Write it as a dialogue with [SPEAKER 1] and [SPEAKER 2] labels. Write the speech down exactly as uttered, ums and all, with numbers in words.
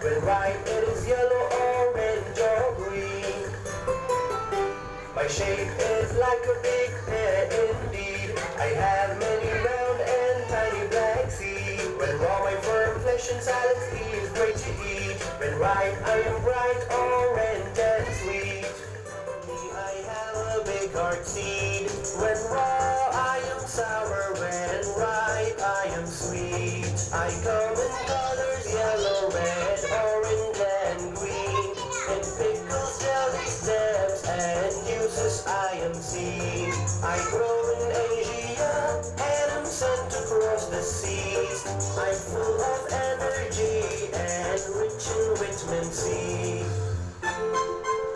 [SPEAKER 1] When ripe it is yellow, orange or green. My shape is like a big pear indeed. I have many round and tiny black seeds. When raw my firm flesh and salad is great to eat. When ripe I am bright, orange and sweet. I have a big heart seed. When raw I am sour, when ripe I am sweet. I come in colors yellow, red, orange and green. In pickles, jelly, stems and juices I am seen. I grow in Asia and am sent across the seas. I'm full of energy and rich in vitamin C.